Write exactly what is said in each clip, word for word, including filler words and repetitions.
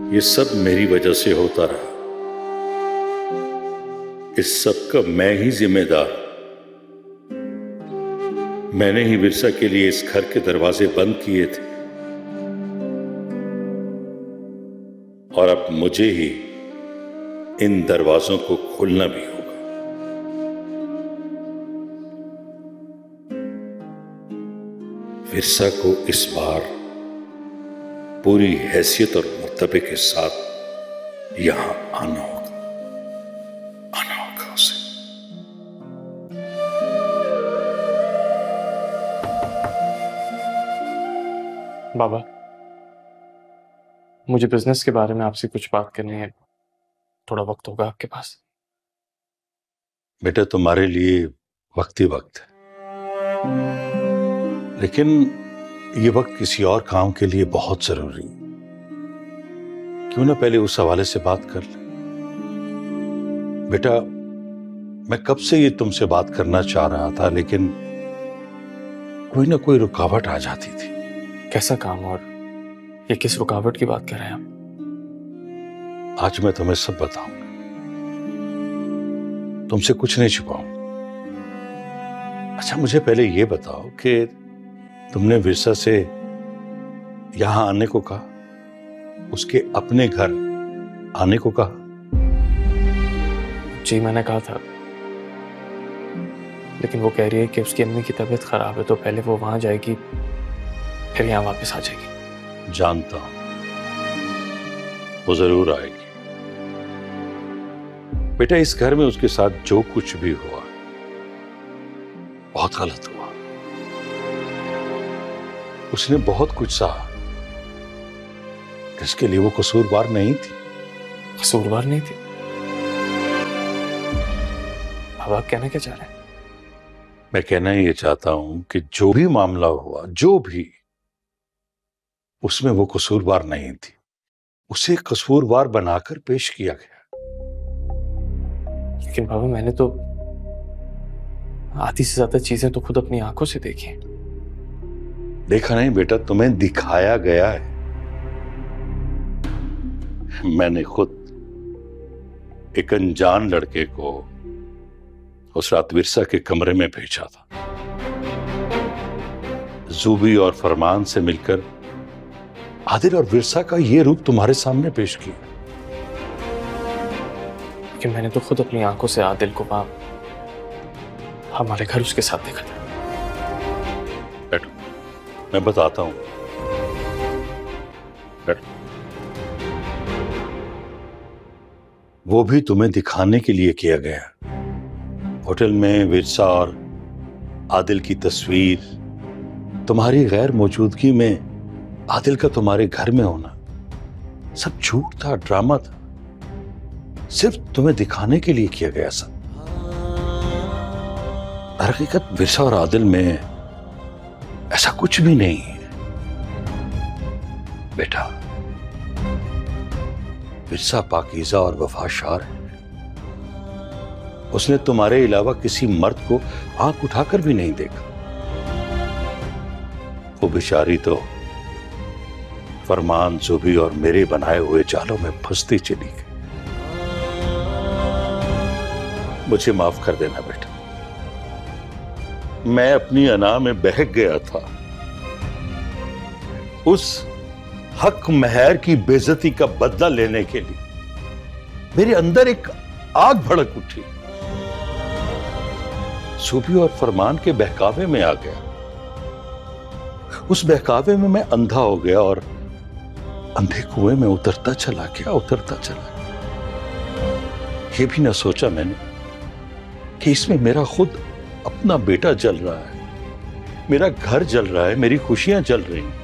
ये सब मेरी वजह से होता रहा। इस सब का मैं ही जिम्मेदार। मैंने ही विरसा के लिए इस घर के दरवाजे बंद किए थे और अब मुझे ही इन दरवाजों को खोलना भी होगा। विरसा को इस बार पूरी हैसियत और मर्तबे के साथ यहां आना होगा, आना होगा उसे। बाबा, मुझे बिजनेस के बारे में आपसे कुछ बात करनी है। थोड़ा वक्त होगा आपके पास? बेटा, तुम्हारे लिए वक्त ही वक्त है, लेकिन ये वक्त किसी और काम के लिए बहुत जरूरी है। क्यों ना पहले उस हवाले से बात कर ले। बेटा, मैं कब से ये तुमसे बात करना चाह रहा था, लेकिन कोई ना कोई रुकावट आ जाती थी। कैसा काम और ये किस रुकावट की बात कर रहे हैं आप? आज मैं तुम्हें सब बताऊंगा, तुमसे कुछ नहीं छुपाऊंगा। अच्छा, मुझे पहले ये बताओ कि तुमने विरसा से यहां आने को कहा, उसके अपने घर आने को कहा? जी मैंने कहा था, लेकिन वो कह रही है कि उसकी अम्मी की तबीयत खराब है, तो पहले वो वहां जाएगी फिर यहां वापस आ जाएगी। जानता हूं, वो जरूर आएगी। बेटा, इस घर में उसके साथ जो कुछ भी हुआ बहुत गलत हुआ। उसने बहुत कुछ सहा, जिसके लिए वो कसूरवार नहीं थी। कसूरवार नहीं थी? अब आप कहना क्या चाह रहे हैं? मैं कहना ये चाहता हूं कि जो भी मामला हुआ, जो भी, उसमें वो कसूरवार नहीं थी। उसे कसूरवार बनाकर पेश किया गया। लेकिन बाबा, मैंने तो आधी से ज्यादा चीजें तो खुद अपनी आंखों से देखी। देखा नहीं बेटा, तुम्हें दिखाया गया है। मैंने खुद एक अनजान लड़के को उस रात विरसा के कमरे में भेजा था। जूबी और फरमान से मिलकर आदिल और विरसा का ये रूप तुम्हारे सामने पेश किया। लेकिन मैंने तो खुद अपनी आंखों से आदिल को वहां हमारे घर उसके साथ देखा था। बैठो, मैं बताता हूं। बैठो। वो भी तुम्हें दिखाने के लिए किया गया। होटल में विरसा और आदिल की तस्वीर, तुम्हारी गैर मौजूदगी में आदिल का तुम्हारे घर में होना, सब झूठ था, ड्रामा था। सिर्फ तुम्हें दिखाने के लिए किया गया सब। हकीकत विरसा और आदिल में ऐसा कुछ भी नहीं है। बेटा, विरसा पाकीज़ा और वफादार है। उसने तुम्हारे अलावा किसी मर्द को आंख उठाकर भी नहीं देखा। वो बेचारी तो फरमान, जुबी और मेरे बनाए हुए जालों में फंसती चली गई। मुझे माफ कर देना बेटा, मैं अपनी अना में बहक गया था। उस हक महर की बेइज्जती का बदला लेने के लिए मेरे अंदर एक आग भड़क उठी। सूफी और फरमान के बहकावे में आ गया। उस बहकावे में मैं अंधा हो गया और अंधे कुएं में उतरता चला गया, उतरता चला गया। ये भी ना सोचा मैंने कि इसमें मेरा खुद अपना बेटा जल रहा है, मेरा घर जल रहा है, मेरी खुशियां जल रही हैं।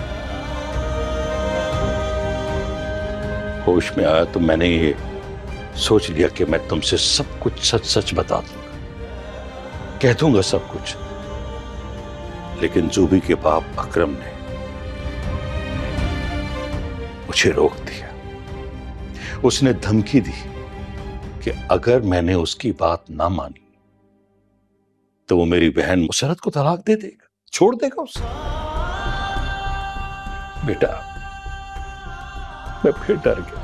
होश में आया तो मैंने ये सोच लिया कि मैं तुमसे सब कुछ सच सच बता दूंगा, कह दूंगा सब कुछ। लेकिन जूबी के बाप अकरम ने मुझे रोक दिया। उसने धमकी दी कि अगर मैंने उसकी बात ना मानी तो वो मेरी बहन मुसरत को तलाक दे देगा, छोड़ देगा उसे। बेटा, मैं फिर डर गया,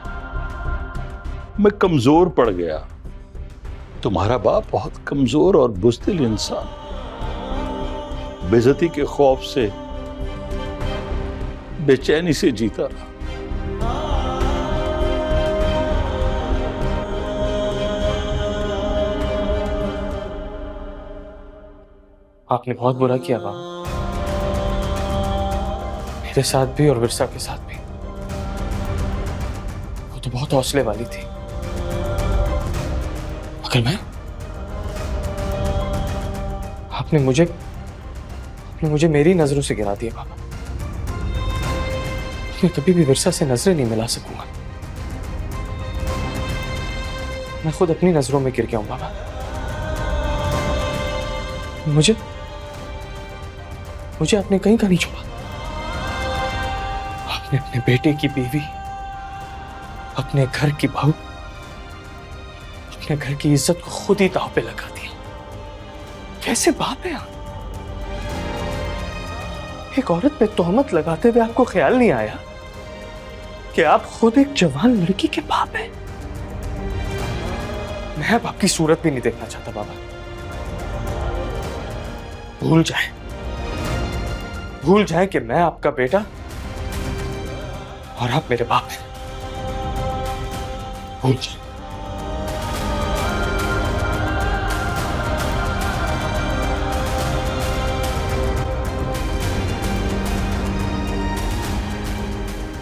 मैं कमजोर पड़ गया। तुम्हारा बाप बहुत कमजोर और बुज़दिल इंसान, बेइज्जती के खौफ से बेचैनी से जीता रहा। आपने बहुत बुरा किया बाबा, मेरे साथ भी और विरसा के साथ भी। वो तो बहुत हौसले वाली थी, मगर मैं, आपने मुझे आपने मुझे मेरी नजरों से गिरा दिया बाबा। मैं कभी भी विरसा से नजरें नहीं मिला सकूंगा। मैं खुद अपनी नजरों में गिर गया हूं बाबा। मुझे मुझे आपने कहीं का नहीं छोड़ा। आपने अपने बेटे की बीवी, अपने घर की बहू, अपने घर की इज्जत को खुद ही दांव पे लगा दिया। कैसे बाप है आप? एक औरत पे तोहमत लगाते हुए आपको ख्याल नहीं आया कि आप खुद एक जवान लड़की के बाप हैं? मैं अब आपकी सूरत भी नहीं देखना चाहता बाबा। भूल जाए भूल जाए कि मैं आपका बेटा और आप मेरे बाप हैं। भूल जाए।